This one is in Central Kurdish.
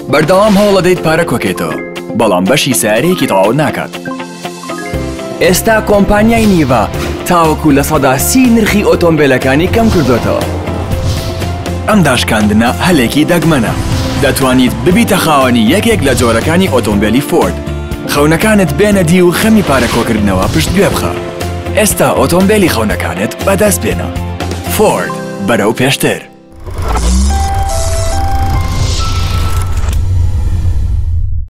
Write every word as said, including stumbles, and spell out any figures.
بەردەوام هەوڵ دەیت پارە کۆکێتەوە، بەڵام بەشی سیارەیەکی تەواو ناکات. ئێستا کۆمپانیای نیڤا تاوەکو لە سەدا سی نرخی ئۆتۆمبیلەکانی کەم کردوێتەوە. ئەم داشکاندنە هەلێکی دەگمەنە. دەتوانیت ببیتە خاوەنی یەکێک لە جۆرەکانی ئۆتۆمبیلی فۆرد. خەونەکانت بێنە دی و خەمی پارە کۆکردنەوە پشت گوێ بخە. ئێستا ئۆتۆمبیلی خەونەکانت بەدەست بێنە. فۆرد بەرەو پێشتر.